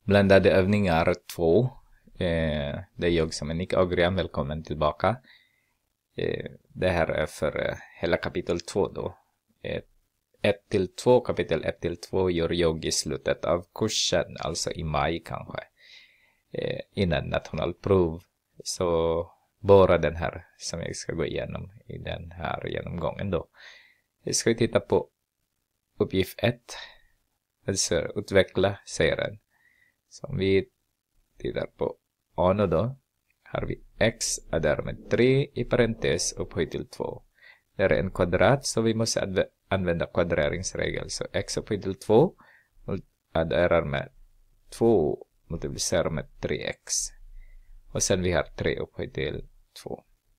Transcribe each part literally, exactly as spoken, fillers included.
Blandade övningar två. Eh, det är jag som är Nick Agriam. Välkommen tillbaka. Eh, det här är för eh, hela kapitel två då. Eh, ett till två, kapitel ett till två gör jag i slutet av kursen, alltså i maj kanske. Eh, innan nationalprov. Så bara den här som jag ska gå igenom i den här genomgången då. Jag ska titta på uppgift ett. Alltså utveckla serien. Så om vi tittar på A nu då, har vi x är därmed tre i parentes upphöjt till två. Det är en kvadrat så vi måste adv- använda kvadreringsregel. Så x upphöjt till två adderar med två multiplicerar med tre x. Och sen vi har tre upphöjt till två.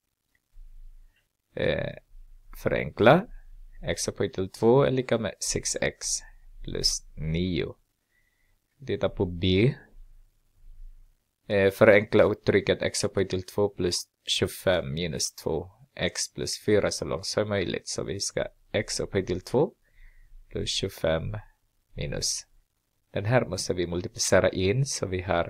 Eh, förenkla. X upphöjt till två är lika med sex x plus nio. Titta på B. Eh, förenkla uttrycket x upphöjt till två plus tjugofem minus två. X plus fyra så långt som möjligt. Så vi ska x upphöjt till två plus tjugofem minus. Den här måste vi multiplicera in. Så vi har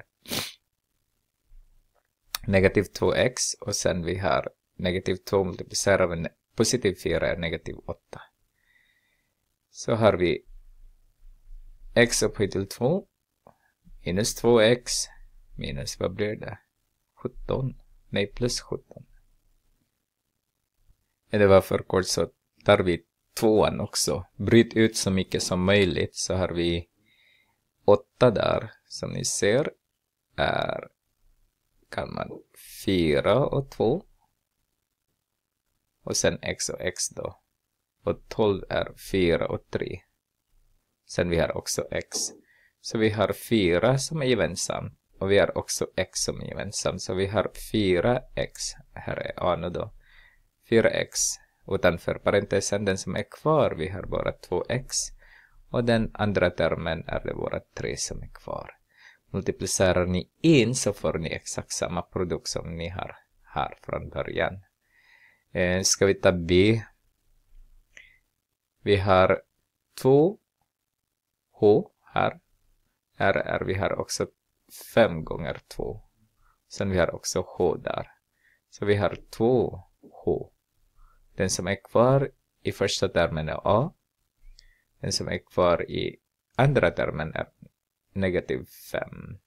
negativ två x. Och sen vi har negativ två multiplicerar med positiv fyra är negativ åtta. Så har vi x upphöjt till två minus två x minus, vad blir det? sjutton. Nej, plus sjutton. Det var för kort så tar vi tvåan också. Bryt ut så mycket som möjligt så har vi åtta där. Som ni ser är kan man fyra och två. Och sen x och x då. Och tolv är fyra och tre. Sen vi har också x. Så vi har fyra som är gemensamt. Och vi har också x som är gemensamt. Så vi har fyra x. Här är A nu då. fyra x. Utanför parentesen den som är kvar. Vi har bara två x. Och den andra termen är det bara tre som är kvar. Multiplicerar ni in så får ni exakt samma produkt som ni har här från början. Eh, ska vi ta B. Vi har två H här. Här är vi har också fem gånger två. Sen vi har också H där. Så vi har två H. Den som är kvar i första termen är A. Den som är kvar i andra termen är negativ fem.